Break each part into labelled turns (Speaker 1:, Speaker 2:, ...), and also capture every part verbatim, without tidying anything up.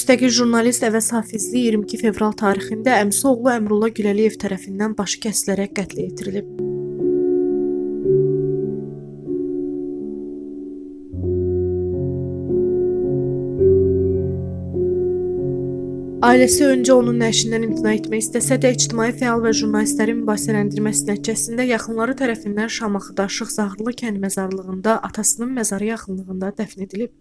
Speaker 1: Müstəqil jurnalist Əvəz Hafizli iyirmi iki fevral tarixində əmisi oğlu Əmrullah Gülaliyev tərəfindən başı kəsilərək qətlə yetirilib. Ailəsi öncə onun nəşindən imtina etmək istəsə də, ictimai fəal və jurnalistlərin mübahisələndirməsi nəticəsində yaxınları tərəfindən Şamaxıda Şıx Zahrlı kənd məzarlığında atasının məzarı yaxınlığında dəfn edilib.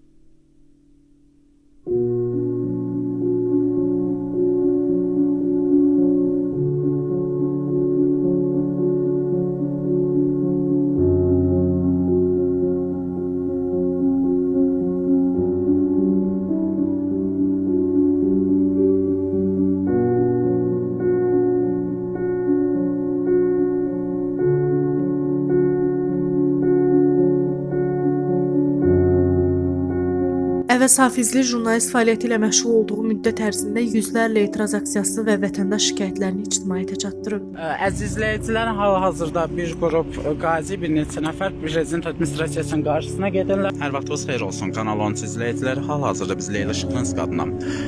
Speaker 1: Əvəz Hafizli jurnalist fəaliyyəti ilə məşğul olduğu müddət ərzində yüzlərlə etiraz aksiyası və vətəndaş şikayətlərini ictimaiyyətə çatdırıb.
Speaker 2: Əziz izləyicilər, hal-hazırda bir qrup qazi, bir neçə nəfər prezident administrasiyasının qarşısına gedirlər. Hər vaxtınız xeyir olsun, Kanal on izləyiciləri. Hal-hazırda biz Leyla Şıxlınsk adına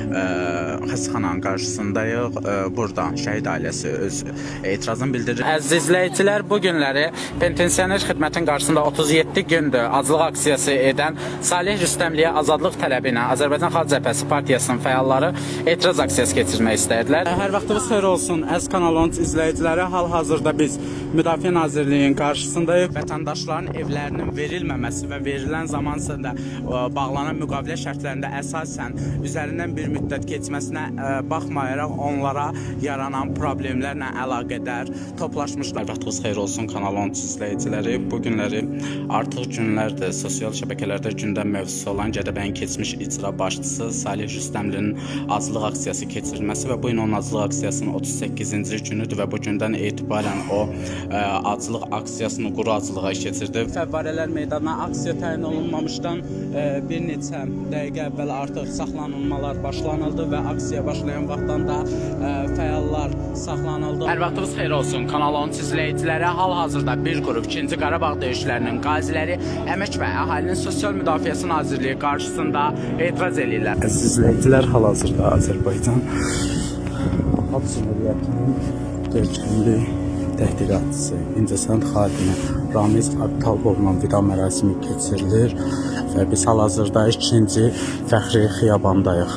Speaker 2: xəstəxananın qarşısındayıq. Burada şəhid ailəsi öz etirazını bildirir. Əziz izləyicilər, bu günləri pensioner xidmətin qarşısında otuz yeddi gündür aclıq aksiyası edən Salih Rüstəmliyə azadlıq tələbi ilə Azərbaycan Xalq Cəbhəsi Partiyasının fəalları etiraz aksiyası keçirmək istədilər. Hər vaxtınız xeyir olsun, əziz Kanal on izləyiciləri. Hal-hazırda biz Müdafiə Nazirliyinin qarşısındayıq. Vətəndaşların evlərinin verilməməsi və verilən zaman içində bağlanan müqavilə şərtlərində əsasən üzərindən bir müddət keçməsinə baxmayaraq onlara yaranan problemlərlə əlaqədar toplaşmışlar. Hər vaxtınız xeyir olsun, Kanal on izləyiciləri. Bu günləri artıq günlərdir sosial şəbəkələrdə gündəm mövzusu olan Gədəbəyin keçmiş icra başçısı Salih Rüstəmlinin aclıq aksiyası keçirilməsi və bu gün onun aclıq aksiyasının otuz səkkizinci günüdür və bu gündən etibarən o ə, aclıq aksiyasını quru aclığa keçirdi. Fəvvarələr meydanına aksiya təyin olunmamışdan ə, bir neçə dəqiqə əvvəl artıq saxlanılmalar başlanıldı və aksiya başlayan vaxtdan da ə, fəallar saxlanıldı. Hər vaxtınız xeyir olsun, Kanal on izləyiciləri. Hal-hazırda bir qrup ikinci Qarabağ döyüşlərinin qaziləri Əmək və Əhalinin Sosial Müdafiəsi Nazirliyi qarşısında etiraz edirlər.
Speaker 3: Əziz izləyicilər, hal-hazırda Azərbaycan Xalq Cümhuriyyətinin görkəmli təhqiqatçısı, İncəsənət xadimi Ramiz Abtalovla vida mərasimi keçirilir və biz hal-hazırda ikinci Fəxri Xiyabandayıq.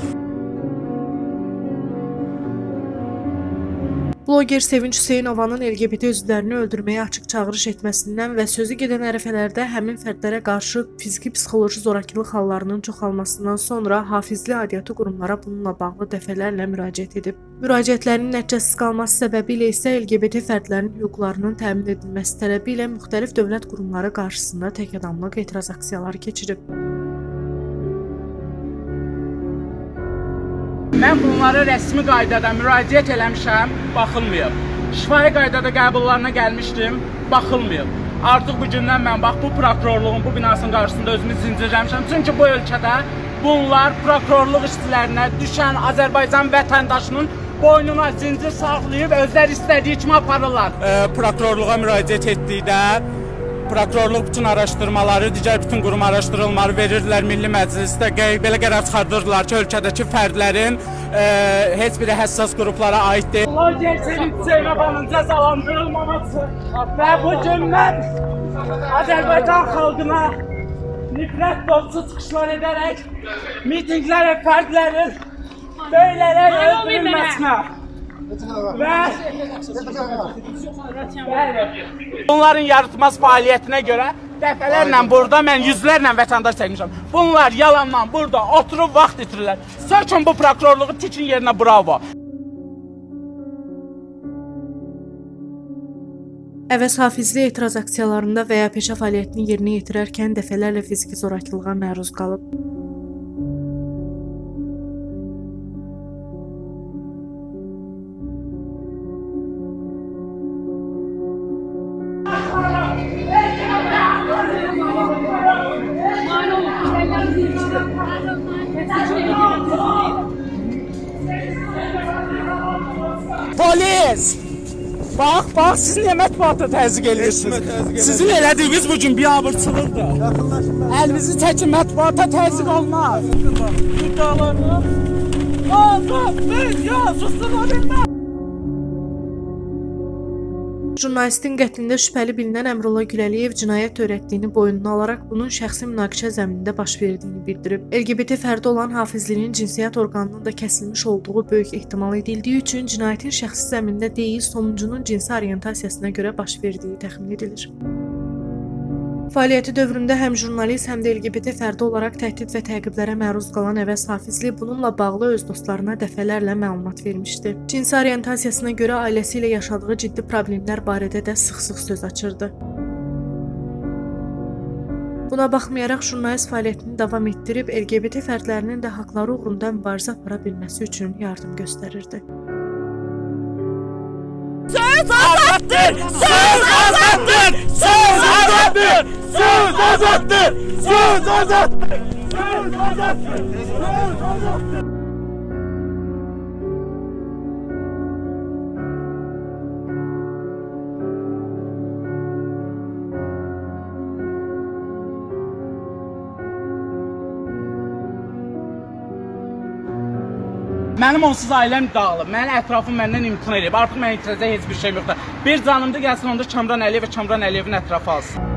Speaker 1: Bloger Sevinç Hüseynovanın L G B T üzvlərini öldürməyə açıq çağırış etməsindən və sözü gedən ərəfələrdə həmin fərdlərə qarşı fiziki-psixoloji zorakılıq hallarının çoxalmasından sonra Hafizli aidiyyatı qurumlara bununla bağlı dəfələrlə müraciət edib. Müraciətlərinin nəticəsiz qalması səbəbilə isə L G B T fərdlərinin hüquqlarının təmin edilməsi tələbi ilə müxtəlif dövlət qurumları qarşısında təkadamlıq etiraz aksiyaları keçirib.
Speaker 2: Mən bunlara rəsmi qaydada müraciət eləmişəm, baxılmayıb. Şifahi qaydada qəbullarına gəlmişdim, baxılmayıb. Artıq bu gündən mən bax, bu prokurorluğun bu binasının qarşısında özümü zincirləmişəm. Çünki bu ölkədə bunlar prokurorluq işçilərinə düşən Azərbaycan vətəndaşının boynuna zincir saxlayıb özləri istədiyi kimi aparırlar. E, prokurorluğa müraciət etdikdə prokurorluq bütün araşdırmaları, digər bütün qurum araşdırılmaları verirdilər Milli Məclisdə. Belə qərar çıxardırdılar ki, ölkədəki fərdlərin e, heç biri həssas qruplara aid deyil. Bloger Sevinç Hüseynovanın cəzalandırılmaması və bu gün mən Azərbaycan xalqına nifrət dolu çıxışlar edərək mitinglər və fərdlərin böylərək öldürülməsinə və bunların yaratmaz fəaliyyətinə görə dəfələrlə burada mən yüzlərlə vətəndaş çəkmişəm. Bunlar yalandan burada oturub vaxt itirirlər. Sökün bu prokurorluğu, tikin yerinə, bravo.
Speaker 1: Əvəz Hafizli etiraz aksiyalarında və ya peşə fəaliyyətini yerinə yetirərkən dəfələrlə fiziki zorakılığa məruz qalıb.
Speaker 2: Polis! Bax, bax, siz niyə mətbuata təzyiq edirsiniz? Sizin elədiyiniz bu gün biabırçılıqdır. Əlinizi çəkin, mətbuata təzyiq olmaz. İddialarını Azad media susula bilməz.
Speaker 1: Jurnalistin qətlində şübhəli bilinən Əmrullah Güləliyev cinayət törətdiyini boynuna alaraq bunun şəxsi münaqişə zəminində baş verdiyini bildirib. L G B T fərdi olan Hafizlinin cinsiyyət orqanının da kəsilmiş olduğu böyük ehtimal edildiyi üçün cinayətin şəxsi zəmində deyil, sonuncunun cinsi orientasiyasına görə baş verdiyi təxmin edilir. Fəaliyyəti dövründə həm jurnalist, həm də L G B T fərdi olaraq təhdid və təqiblərə məruz qalan Əvəz Hafizli bununla bağlı öz dostlarına dəfələrlə məlumat vermişdi. Cinsi orientasiyasına görə ailəsi ilə yaşadığı ciddi problemlər barədə də sıx-sıx söz açırdı. Buna baxmayaraq jurnalist fəaliyyətini davam etdirib L G B T fərdlərinin də haqları uğrunda mübarizə apara bilməsi üçün yardım göstərirdi.
Speaker 4: Söz azaddır! Söz azaddır! Söz azaddır! Söz azaddır! Söz azaddır! Söz azaddır! Söz azaddır!
Speaker 2: Mənim onsuz ailəm dağılıb, mənim ətrafım məndən imtina edib, artıq mənə itirəcək heç bir şey yoxdur. Bir canımda gəlsin, onda Kamran Əliyev və Kamran Əliyevin ətrafı alsın.